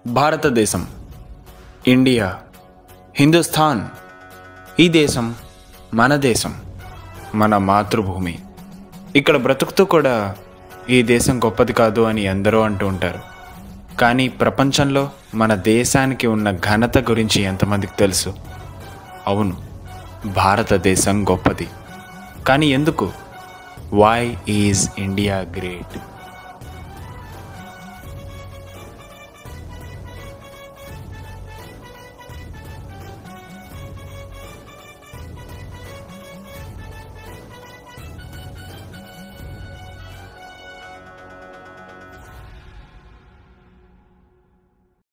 భారతదేశం, ఇండియా, హిందుస్థాన్, ఈ దేశం మన దేశం, మన మాతృభూమి. ఇక్కడ బ్రతుకుతూ కూడా ఈ దేశం గొప్పది కాదు అని ఎందరో అంటూ ఉంటారు. కానీ ప్రపంచంలో మన దేశానికి ఉన్న ఘనత గురించి ఎంతమందికి తెలుసు? అవును, భారతదేశం గొప్పది. కానీ ఎందుకు? Why is India great?